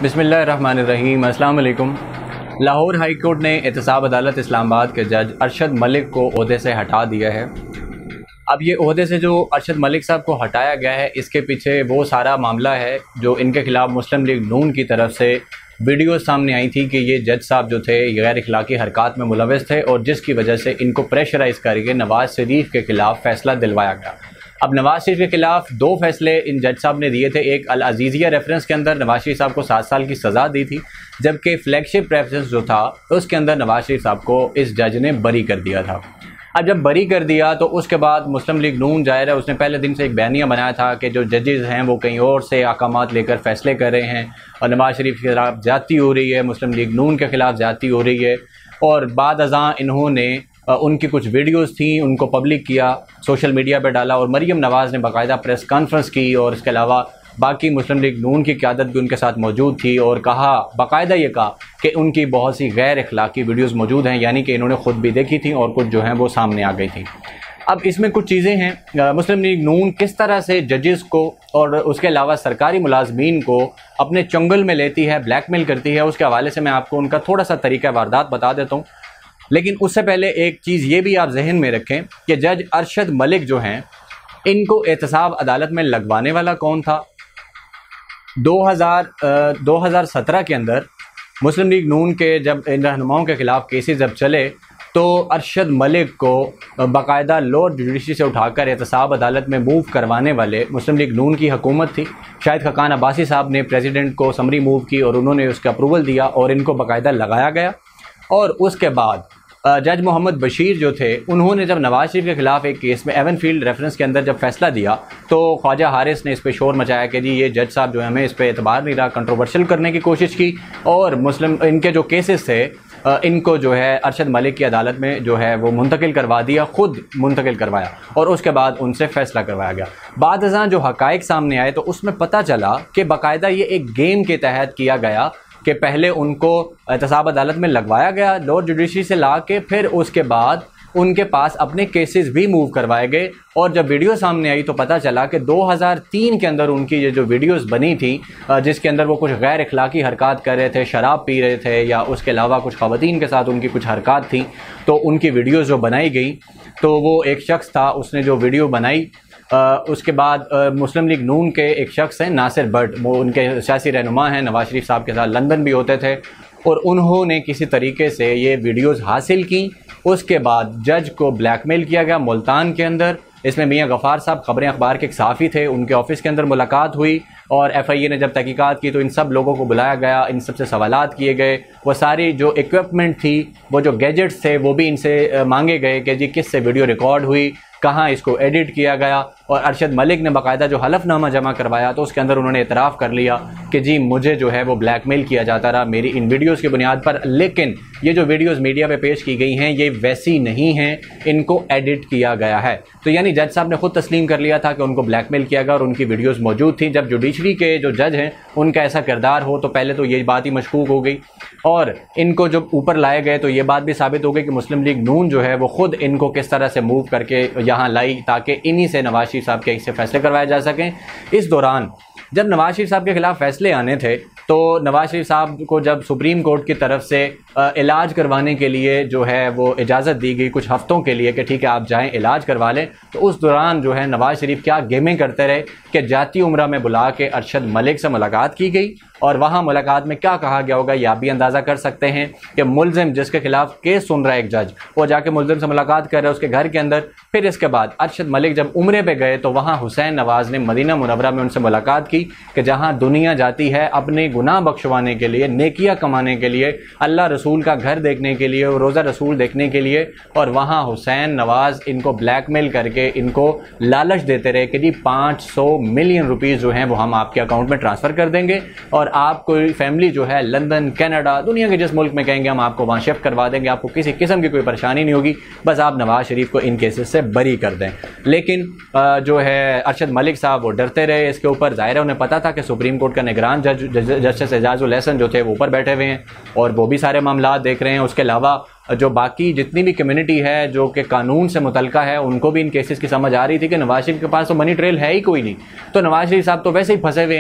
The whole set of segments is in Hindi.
बिस्मिल्लाहिर्रहमानिर्रहीम। अस्सलाम वालेकुम। लाहौर हाई कोर्ट ने एहतसाब अदालत इस्लामाबाद के जज अरशद मलिक को ओहदे से हटा दिया है। अब ये ओहदे से जो अरशद मलिक साहब को हटाया गया है, इसके पीछे वो सारा मामला है जो इनके ख़िलाफ़ मुस्लिम लीग नून की तरफ से वीडियो सामने आई थी कि ये जज साहब जो थे गैर अखलाकी हरकत में मुलव्वस थे और जिसकी वजह से इनको प्रेशराइज़ करके नवाज़ शरीफ के ख़िलाफ़ फ़ैसला दिलवाया गया। अब नवाज़ शरीफ के खिलाफ दो फैसले इन जज साहब ने दिए थे। एक अल अजीज़िया रेफरेंस के अंदर नवाज़ शरीफ साहब को 7 साल की सज़ा दी थी, जबकि फ्लैगशिप रेफरेंस जो था उसके अंदर नवाज़ शरीफ साहब को इस जज ने बरी कर दिया था। अब जब बरी कर दिया तो उसके बाद मुस्लिम लीग नून जाहिर है उसने पहले दिन से एक बयानिया बनाया था कि जो जजेज़ हैं वो कहीं और से अहकामात लेकर फ़ैसले कर रहे हैं और नवाज़ शरीफ के खिलाफ ज़्यादती हो रही है, मुस्लिम लीग नून के ख़िलाफ़ ज़्यादती हो रही है। और बाद अज़ां इन्होंने उनकी कुछ वीडियोस थी उनको पब्लिक किया, सोशल मीडिया पे डाला और मरीम नवाज़ ने बाकायदा प्रेस कॉन्फ्रेंस की और इसके अलावा बाकी मुस्लिम लीग नून की क़यादत भी उनके साथ मौजूद थी और कहा, बाकायदा ये कहा कि उनकी बहुत सी गैर अखलाकी वीडियोस मौजूद हैं, यानी कि इन्होंने ख़ुद भी देखी थी और कुछ जो हैं वो सामने आ गई थी। अब इसमें कुछ चीज़ें हैं, मुस्लिम लीग नून किस तरह से जजेस को और उसके अलावा सरकारी मुलाजमीन को अपने चंगुल में लेती है, ब्लैकमेल करती है, उसके हवाले से मैं आपको उनका थोड़ा सा तरीका वारदात बता देता हूँ। लेकिन उससे पहले एक चीज़ ये भी आप जहन में रखें कि जज अरशद मलिक जो हैं इनको एहतसाब अदालत में लगवाने वाला कौन था। 2017 के अंदर मुस्लिम लीग नून के जब इन रहनुमाओं के ख़िलाफ़ केसेस जब चले तो अरशद मलिक को बाकायदा लोअर जुडिशरी से उठाकर एहतसाब अदालत में मूव करवाने वाले मुस्लिम लीग नून की हुकूमत थी। शाहिद खकान अब्बासी साहब ने प्रेसिडेंट को समरी मूव की और उन्होंने उसका अप्रूवल दिया और इनको बाकायदा लगाया गया। और उसके बाद जज मोहम्मद बशीर जो थे उन्होंने जब नवाज़ शरीफ के ख़िलाफ़ एक केस में एवन फील्ड रेफरेंस के अंदर जब फैसला दिया तो ख्वाजा हारिस ने इस पर शोर मचाया कि जी ये जज साहब जो है हमें इस पर एतबार नहीं रहा, कंट्रोवर्शियल करने की कोशिश की और मुस्लिम इनके जो केसेस थे इनको जो है अरशद मलिक की अदालत में जो है वो मुंतकिल करवा दिया, ख़ुद मुंतकिल करवाया और उसके बाद उनसे फ़ैसला करवाया गया। बाद अज़ां जो हक़ाइक़ सामने आए तो उसमें पता चला कि बाकायदा ये एक गेम के तहत किया गया कि पहले उनको एहतसाब अदालत में लगवाया गया लोअर जुडिशरी से ला के, फिर उसके बाद उनके पास अपने केसेस भी मूव करवाए गए। और जब वीडियो सामने आई तो पता चला कि 2003 के अंदर उनकी ये जो वीडियोस बनी थी जिसके अंदर वो कुछ गैर अखलाकी हरकत कर रहे थे, शराब पी रहे थे या उसके अलावा कुछ ख़वातीन के साथ उनकी कुछ हरकत थी, तो उनकी वीडियोज़ जो बनाई गई तो वो एक शख्स था उसने जो वीडियो बनाई। उसके बाद मुस्लिम लीग नून के एक शख्स हैं नासिर भट्ट, वो उनके सियासी रहनुमा हैं, नवाज़ शरीफ साहब के साथ लंदन भी होते थे और उन्होंने किसी तरीके से ये वीडियोज़ हासिल की। उसके बाद जज को ब्लैकमेल किया गया मुल्तान के अंदर। इसमें मियाँ गफ़ार साहब ख़बरें अखबार के एक सहाफ़ी थे, उनके ऑफिस के अंदर मुलाकात हुई और FIA ने जब तहकीकात की तो इन सब लोगों को बुलाया गया, इन सब से सवालात किए गए। वो सारी जो इक्विपमेंट थी, वो जो गैजेट्स थे वो भी इनसे मांगे गए कि जी किस से वीडियो रिकॉर्ड हुई, कहाँ इसको एडिट किया गया। और अरशद मलिक ने बाकायदा जो हलफनामा जमा करवाया तो उसके अंदर उन्होंने इतराफ़ कर लिया कि जी मुझे जो है वो ब्लैकमेल किया जाता रहा मेरी इन वीडियोस की बुनियाद पर, लेकिन ये जो वीडियोस मीडिया पे पेश की गई हैं ये वैसी नहीं हैं, इनको एडिट किया गया है। तो यानी जज साहब ने खुद तस्लीम कर लिया था कि उनको ब्लैकमेल किया गया और उनकी वीडियोस मौजूद थी। जब जुडिशरी के जो जज हैं उनका ऐसा किरदार हो तो पहले तो ये बात ही मशकूक हो गई और इनको जब ऊपर लाए गए तो ये बात भी साबित हो गई कि मुस्लिम लीग नून जो है वो खुद इनको किस तरह से मूव करके यहाँ लाई ताकि इन्हीं से नवाज़ शरीफ साहब के इससे फैसले करवाए जा सकें। इस दौरान जब नवाज़ शरीफ साहब के खिलाफ फैसले आने थे तो नवाज़ शरीफ साहब को जब सुप्रीम कोर्ट की तरफ से इलाज करवाने के लिए जो है वो इजाज़त दी गई कुछ हफ्तों के लिए कि ठीक है आप जाएं इलाज करवा लें, तो उस दौरान जो है नवाज़ शरीफ क्या गेमें करते रहे कि जाती उम्रा में बुला के अरशद मलिक से मुलाकात की गई और वहाँ मुलाकात में क्या कहा गया होगा ये आप भी अंदाज़ा कर सकते हैं कि मुल्ज़िम जिसके खिलाफ केस सुन रहा है एक जज, वो जाके मुल्ज़िम से मुलाकात कर रहे हैं उसके घर के अंदर। फिर इसके बाद अरशद मलिक जब उम्रे पे गए तो वहाँ हुसैन नवाज़ ने मदीना मुनव्वरा में उनसे मुलाकात की कि जहाँ दुनिया जाती है अपने गुनाह बख्शवाने के लिए, नेकियां कमाने के लिए, अल्लाह रसूल का घर देखने के लिए, रोज़ा रसूल देखने के लिए, और वहाँ हुसैन नवाज़ इनको ब्लैकमेल करके इनको लालच देते रहे कि जी 500 मिलियन रुपीज़ जो हैं वो हम आपके अकाउंट में ट्रांसफ़र कर देंगे और आपको फैमिली जो है लंदन, कनाडा, दुनिया के जिस मुल्क में कहेंगे हम आपको वहाँ शिफ्ट करवा देंगे, आपको किसी किस्म की कोई परेशानी नहीं होगी, बस आप नवाज़ शरीफ को इन केसेस से बरी कर दें। लेकिन जो है अरशद मलिक साहब वो डरते रहे इसके ऊपर। ज़ाहिर है उन्हें पता था कि सुप्रीम कोर्ट का निगरान जस्टिस एजाजुल हसन जो थे वो ऊपर बैठे हुए हैं और वो भी सारे मामला देख रहे हैं। उसके अलावा जो बाकी जितनी भी कम्युनिटी है जो कि कानून से मुतल्लिका है उनको भी इन केसेस की समझ आ रही थी कि नवाज शरीफ के पास तो मनी ट्रेल है ही कोई नहीं, तो नवाज शरीफ साहब तो वैसे ही फंसे हुए हैं।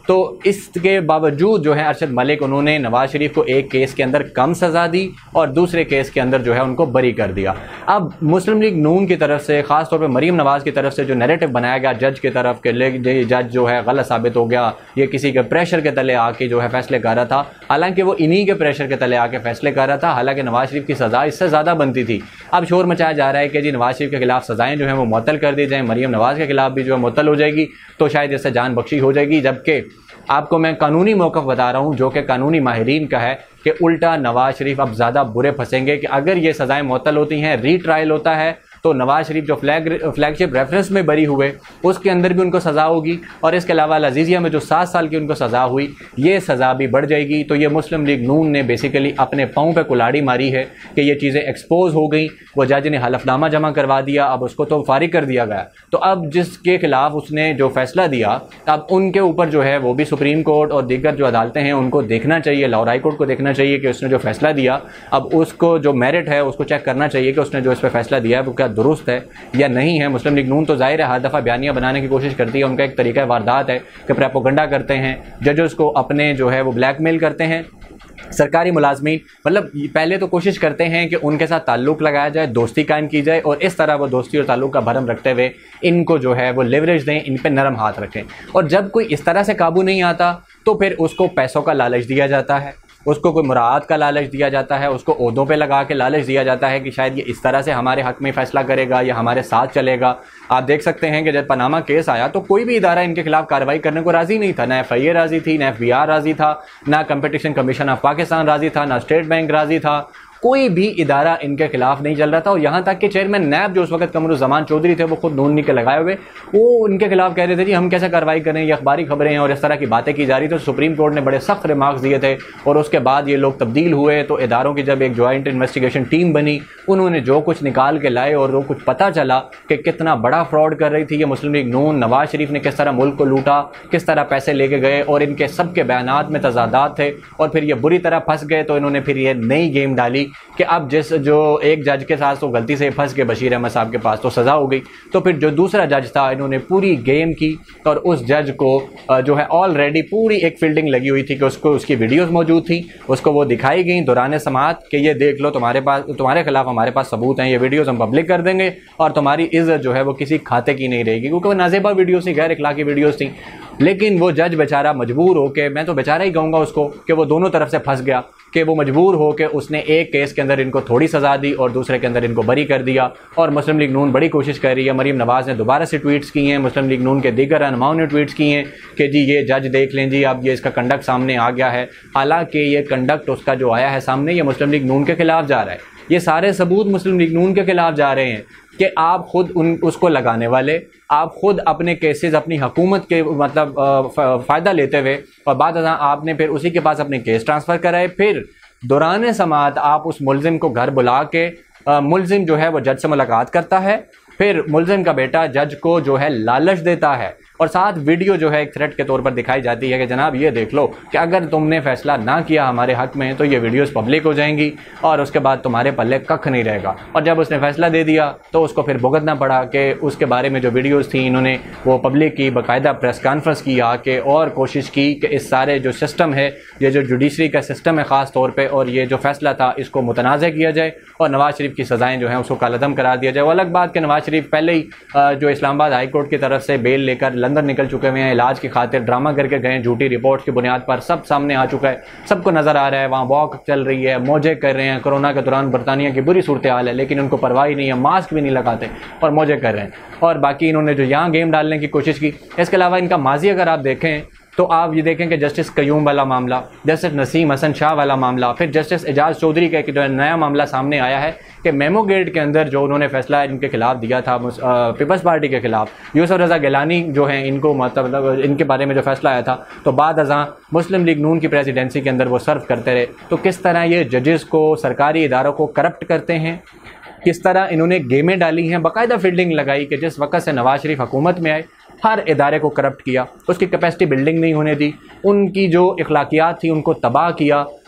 तो इसके बावजूद जो है अरशद मलिक उन्होंने नवाज शरीफ को एक केस के अंदर कम सज़ा दी और दूसरे केस के अंदर जो है उनको बरी कर दिया। अब मुस्लिम लीग नून की तरफ से ख़ास तौर पे मरीम नवाज़ की तरफ से जो नैरेटिव बनाया गया जज की तरफ के जज जो है गलत साबित हो गया, ये किसी के प्रेशर के तले आके जो है फैसले कर रहा था, हालांकि वो इन्हीं के प्रेशर के तले आके फैसले कर रहा था, हालांकि नवाज शरीफ की सज़ा इससे ज़्यादा बनती थी। अब शोर मचाया जा रहा है कि जी नवाज शरीफ के खिलाफ सज़ाएँ जो हैं वो मुअत्तल कर दी जाएँ, मरीम नवाज़ के खिलाफ भी जो है मुअत्तल हो जाएगी तो शायद इससे जान बख्शी हो जाएगी। जबकि आपको मैं कानूनी मौक़िफ़ बता रहा हूँ जो कि कानूनी माहिरीन का है कि उल्टा नवाज शरीफ अब ज़्यादा बुरे फंसेंगे कि अगर ये सज़ाएँ मुअत्तल होती हैं, रीट्रायल होता है, तो नवाज शरीफ जो फ्लैगशिप रेफरेंस में बरी हुए उसके अंदर भी उनको सज़ा होगी और इसके अलावा लजीजिया में जो 7 साल की उनको सज़ा हुई ये सज़ा भी बढ़ जाएगी। तो ये मुस्लिम लीग नून ने बेसिकली अपने पाँव पे कुल्हाड़ी मारी है कि ये चीज़ें एक्सपोज हो गई। वो जज ने हलफनामा जमा करवा दिया, अब उसको तो फारिग कर दिया गया। तो अब जिसके खिलाफ उसने जो फैसला दिया अब उनके ऊपर जो है वो भी सुप्रीम कोर्ट और दीगर जो अदालतें हैं उनको देखना चाहिए, लाहौर हाई कोर्ट को देखना चाहिए कि उसने जो फैसला दिया अब उसको जो मेरिट है उसको चेक करना चाहिए कि उसने जो इस पर फैसला दिया है वो क्या दुरुस्त है या नहीं है। मुस्लिम लीग नून तो जाहिर है हर दफ़ा बयानियाँ बनाने की कोशिश करती है, उनका एक तरीका वारदात है कि प्रोपेगेंडा करते हैं, जजेस को अपने जो है वो ब्लैकमेल करते हैं। सरकारी मुलाजमीन मतलब पहले तो कोशिश करते हैं कि उनके साथ ताल्लुक़ लगाया जाए, दोस्ती कायम की जाए और इस तरह वो दोस्ती और ताल्लुक़ का भरम रखते हुए इनको जो है वो लेवरेज दें, इन पर नरम हाथ रखें। और जब कोई इस तरह से काबू नहीं आता तो फिर उसको पैसों का लालच दिया जाता है, उसको कोई मुराद का लालच दिया जाता है, उसको ओहदों पे लगा के लालच दिया जाता है कि शायद ये इस तरह से हमारे हक़ में फ़ैसला करेगा या हमारे साथ चलेगा। आप देख सकते हैं कि जब पनामा केस आया तो कोई भी इदारा इनके खिलाफ कार्रवाई करने को राज़ी नहीं था, ना FIA राज़ी थी, ना FBI राज़ी था, ना कंपटीशन कमीशन ऑफ पाकिस्तान राज़ी था, ना स्टेट बैंक राज़ी था, कोई भी इदारा इनके खिलाफ नहीं चल रहा था। और यहाँ तक कि चेयरमैन नैब जो उस वक्त कमरुज़्ज़मान चौधरी थे वो खुद नून निकल लगाए हुए वो इनके खिलाफ कह रहे थे जी हम कैसे कार्रवाई करें, ये अखबारी खबरें हैं और इस तरह की बातें की जा रही। तो सुप्रीम कोर्ट ने बड़े सख्त रिमार्क्स दिए थे और उसके बाद ये लोग तब्दील हुए तो इदारों की जब एक जॉइंट इन्वेस्टिगेशन टीम बनी उन्होंने जो कुछ निकाल के लाए और वो कुछ पता चला कि कितना बड़ा फ्रॉड कर रही थी ये मुस्लिम लीग नून, नवाज शरीफ ने किस तरह मुल्क को लूटा, किस तरह पैसे लेके गए और इनके सब के बयानात में तजादात थे और फिर ये बुरी तरह फंस गए। तो इन्होंने फिर ये नई गेम डाली कि अब जिस जो एक जज के साथ तो गलती से फंस के बशीर अहमद साहब के पास तो सज़ा हो गई, तो फिर जो दूसरा जज था इन्होंने पूरी गेम की और उस जज को जो है ऑलरेडी पूरी एक फील्डिंग लगी हुई थी कि उसको उसकी वीडियोस मौजूद थी, उसको वो दिखाई गई दौरान समाअत कि ये देख लो तुम्हारे खिलाफ हमारे पास सबूत हैं, ये वीडियोस हम पब्लिक कर देंगे और तुम्हारी इज्जत जो है वो किसी खाते की नहीं रहेगी, क्योंकि वो नाजेबा वीडियोस थी, गैर इखलाकी वीडियोस थी। लेकिन वो जज बेचारा मजबूर होकर, मैं तो बेचारा ही कहूँगा उसको कि वो दोनों तरफ से फंस गया कि वो मजबूर हो के उसने एक केस के अंदर इनको थोड़ी सज़ा दी और दूसरे के अंदर इनको बरी कर दिया। और मुस्लिम लीग नून बड़ी कोशिश कर रही है, मरीम नवाज़ ने दोबारा से ट्वीट्स की हैं, मुस्लिम लीग नून के दीगर रहनुमाओं ने ट्वीट्स की हैं कि जी ये जज देख लें जी अब ये इसका कंडक्ट सामने आ गया है। हालांकि ये कंडक्ट उसका जो आया है सामने ये मुस्लिम लीग नून के खिलाफ जा रहा है, ये सारे सबूत मुस्लिम लीग नून के खिलाफ जा रहे हैं कि आप खुद उसको लगाने वाले, आप खुद अपने केसेस अपनी हुकूमत के मतलब फ़ायदा लेते हुए और बाद आपने फिर उसी के पास अपने केस ट्रांसफ़र कराए, फिर दौरान समाअत आप उस मुलजिम को घर बुला के मुलजिम जो है वो जज से मुलाकात करता है, फिर मुलजिम का बेटा जज को जो है लालच देता है और साथ वीडियो जो है एक थ्रेट के तौर पर दिखाई जाती है कि जनाब ये देख लो कि अगर तुमने फैसला ना किया हमारे हक में तो ये वीडियोस पब्लिक हो जाएंगी और उसके बाद तुम्हारे पल्ले कख नहीं रहेगा। और जब उसने फैसला दे दिया तो उसको फिर भुगतना पड़ा कि उसके बारे में जो वीडियोस थी इन्होंने वो पब्लिक की, बाकायदा प्रेस कॉन्फ्रेंस की आके और कोशिश की कि इस सारे जो सिस्टम है, ये जो जुडिशरी का सिस्टम है ख़ास तौर पर, और ये जो फैसला था इसको मुतनाज़ किया जाए और नवाज शरीफ की सज़ाएँ जो हैं उसको कालअदम करार दिया जाए। वो अलग बात कि नवाज शरीफ पहले ही जो इस्लामाबाद हाई कोर्ट की तरफ से बेल लेकर लंदन निकल चुके हुए हैं, इलाज की खातिर ड्रामा करके गए, झूठी रिपोर्ट की बुनियाद पर सब सामने आ चुका है, सबको नज़र आ रहा है, वहाँ वॉक चल रही है, मौजे कर रहे हैं। कोरोना के दौरान बरतानिया की बुरी सूरत हाल है लेकिन उनको परवाह ही नहीं है, मास्क भी नहीं लगाते और मौजे कर रहे हैं। और बाकी इन्होंने जो यहाँ गेम डालने की कोशिश की, इसके अलावा इनका माजी अगर आप देखें तो आप ये देखें कि जस्टिस कयूम वाला मामला, जस्टिस नसीम हसन शाह वाला मामला, फिर जस्टिस एजाज चौधरी का एक जो नया मामला सामने आया है कि मेमो गेट के अंदर जो उन्होंने फैसला इनके खिलाफ दिया था पीपल्स पार्टी के खिलाफ, यूसुफ रज़ा गिलानी जो हैं इनको मतलब इनके बारे में जो फैसला आया था तो बाद अज़ां मुस्लिम लीग नून की प्रेसिडेंसी के अंदर वो सर्व करते रहे। तो किस तरह ये जजेस को, सरकारी इदारों को करप्ट करते हैं, किस तरह इन्होंने गेमें डाली हैं, बाकायदा फील्डिंग लगाई कि जिस वक्त से नवाज शरीफ हुकूमत में आए हर इदारे को करप्ट किया, उसकी कैपेसिटी बिल्डिंग नहीं होने दी, उनकी जो इखलाकियात थी उनको तबाह किया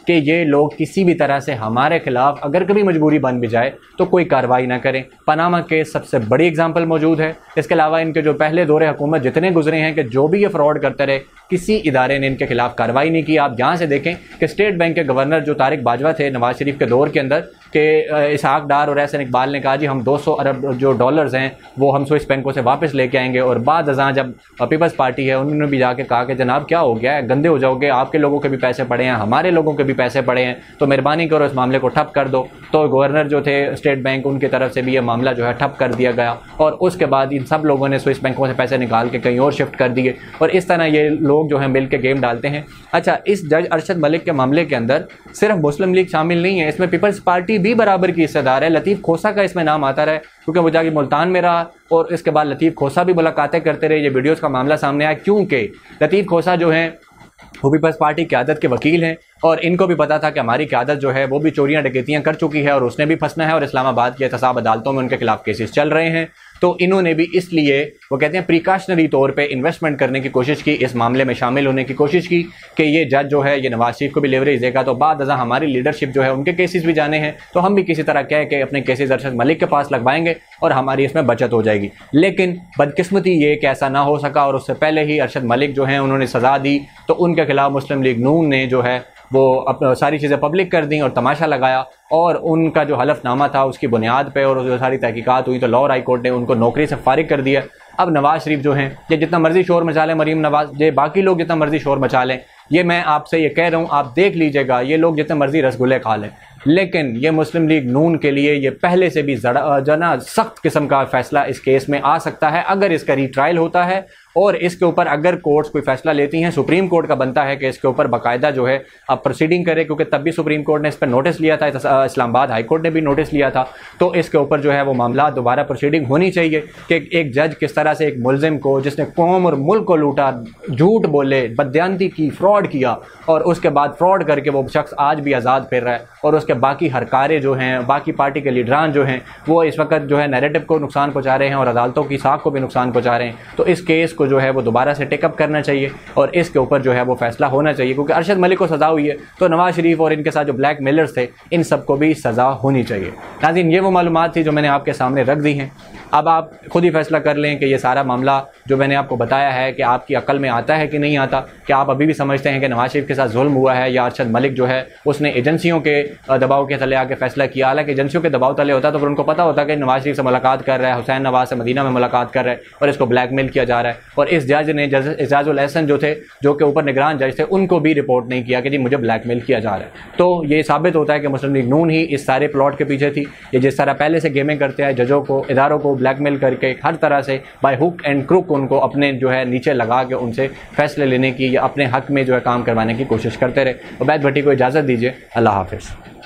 कि ये लोग किसी भी तरह से हमारे खिलाफ अगर कभी मजबूरी बन भी जाए तो कोई कार्रवाई ना करें। पनामा केस सबसे बड़ी एग्जाम्पल मौजूद है। इसके अलावा इनके जो पहले दौरे हुकूमत जितने गुजरे हैं कि जो भी ये फ्रॉड करते रहे, किसी इदारे ने इनके खिलाफ कार्रवाई नहीं की। आप यहाँ से देखें कि स्टेट बैंक के गवर्नर जो तारिक बाजवा थे नवाज शरीफ के दौर के अंदर, कि इसहाक डार और एहसन इकबाल ने कहा जी हम 200 अरब जो डॉलर्स हैं वो हम स्विस बैंकों से वापस लेके आएंगे, और बाद अज़ां जब पीपल्स पार्टी है उन्होंने भी जाके कहा कि जनाब क्या हो गया है, गंदे हो जाओगे, आपके लोगों के भी पैसे पड़े हैं, हमारे लोगों के भी पैसे पड़े हैं, तो मेहरबानी करो इस मामले को ठप कर दो। तो गवर्नर जो थे स्टेट बैंक उनकी तरफ से भी ये मामला जो है ठप कर दिया गया, और उसके बाद इन सब लोगों ने स्विस बैंकों से पैसे निकाल के कहीं और शिफ्ट कर दिए, और इस तरह ये लोग जो है मिल के गेम डालते हैं। अच्छा, इस जज अरशद मलिक के मामले के अंदर सिर्फ मुस्लिम लीग शामिल नहीं है, इसमें पीपल्स पार्टी भी बराबर की हिस्सेदार है। लतीफ़ खोसा का इसमें नाम आता रहा है क्योंकि वो जाके मुल्तान में रहा, और इसके बाद लतीफ़ खोसा भी मुलाकातें करते रहे। ये वीडियोज़ का मामला सामने आया क्योंकि लतीफ़ खोसा जो हैं वो पीपल्स पार्टी क़यादत के वकील हैं, और इनको भी पता था कि हमारी क़यादत जो है वो भी चोरियां डकैतियां कर चुकी है और उसने भी फंसना है, और इस्लामाबाद की एहतसाब अदालतों में उनके खिलाफ केसेस चल रहे हैं। तो इन्होंने भी इसलिए वो कहते हैं प्रिकॉशनरी तौर पे इन्वेस्टमेंट करने की कोशिश की, इस मामले में शामिल होने की कोशिश की कि ये जज जो है ये नवाज शरीफ को भी लेवरेज देगा, तो बाद अज़ा हमारी लीडरशिप जो है उनके केसेस भी जाने हैं, तो हम भी किसी तरह कह के अपने केसेस अरशद मलिक के पास लगवाएंगे और हमारी इसमें बचत हो जाएगी। लेकिन बदकिस्मती ये कि ऐसा ना हो सका, और उससे पहले ही अरशद मलिक जो हैं उन्होंने सज़ा दी, तो उनके खिलाफ मुस्लिम लीग नून ने जो है वो अपना सारी चीज़ें पब्लिक कर दी और तमाशा लगाया, और उनका जो हलफनामा था उसकी बुनियाद पे और जो सारी तहकीकात हुई तो लाहौर हाई कोर्ट ने उनको नौकरी से फारिग कर दिया। अब नवाज शरीफ जो हैं ये जितना मर्जी शोर मचा लें, मरीम नवाज ये बाकी लोग जितना मर्जी शोर मचा लें, ये मैं आपसे ये कह रहा हूँ आप देख लीजिएगा, ये लोग जितने मर्जी रसगुल्ले खा लें, लेकिन ये मुस्लिम लीग नून के लिए ये पहले से भी जना सख्त किस्म का फैसला इस केस में आ सकता है अगर इसका रीट्रायल होता है, और इसके ऊपर अगर कोर्ट्स कोई फैसला लेती हैं, सुप्रीम कोर्ट का बनता है कि इसके ऊपर बाकायदा जो है अब प्रोसीडिंग करे, क्योंकि तब भी सुप्रीम कोर्ट ने इस पर नोटिस लिया था, इस्लामाबाद हाई कोर्ट ने भी नोटिस लिया था, तो इसके ऊपर जो है वो मामला दोबारा प्रोसीडिंग होनी चाहिए कि एक जज किस तरह से एक मुलजिम को जिसने कौम और मुल्क को लूटा, झूठ बोले, बदयांती की, फ्रॉड किया, और उसके बाद फ्रॉड करके वो शख्स आज भी आज़ाद फिर रहा है, और उसके बाकी हरकारे जो हैं, बाकी पार्टी के लीडरान जो हैं वो इस वक्त जो है नैरेटिव को नुकसान पहुँचा रहे हैं और अदालतों की साख को भी नुकसान पहुँचा रहे हैं। तो इस केस को जो है वो दोबारा से टेकअप करना चाहिए और इसके ऊपर जो है वो फैसला होना चाहिए, क्योंकि अरशद मलिक को सज़ा हुई है तो नवाज शरीफ और इनके साथ जो ब्लैक मेलर्स थे इन सबको भी सज़ा होनी चाहिए। नाज़रीन, ये वो मालूमात थी जो मैंने आपके सामने रख दी हैं। अब आप खुद ही फैसला कर लें कि ये सारा मामला जो मैंने आपको बताया है कि आपकी अकल में आता है कि नहीं आता, कि आप अभी भी समझते हैं कि नवाज शरीफ के साथ जुल्म हुआ है, या अरशद मलिक जो है उसने एजेंसियों के दबाव के तले आके फैसला किया। हालांकि एजेंसियों के दबाव तले होता तो फिर उनको पता होता कि नवाज शरीफ से मुलाकात कर रहा है, हुसैन नवाज से मदीना में मुलाकात कर रहा है और इसको ब्लैकमेल किया जा रहा है। और इस जज ने एजाजुल एहसन जो थे, जो कि ऊपर निगरान जज थे, उनको भी रिपोर्ट नहीं किया कि जी मुझे ब्लैकमेल किया जा रहा है। तो ये साबित होता है कि मुस्लिम लीग नून ही इस सारे प्लॉट के पीछे थी। ये जिस तरह पहले से गेमें करते हैं, जजों को, इदारों को ब्लैकमेल करके हर तरह से बाय हुक एंड क्रुक उनको अपने जो है नीचे लगा के उनसे फैसले लेने की या अपने हक में जो है काम करवाने की कोशिश करते रहे। उबैद भट्टी को इजाज़त दीजिए। अल्लाह हाफिज़।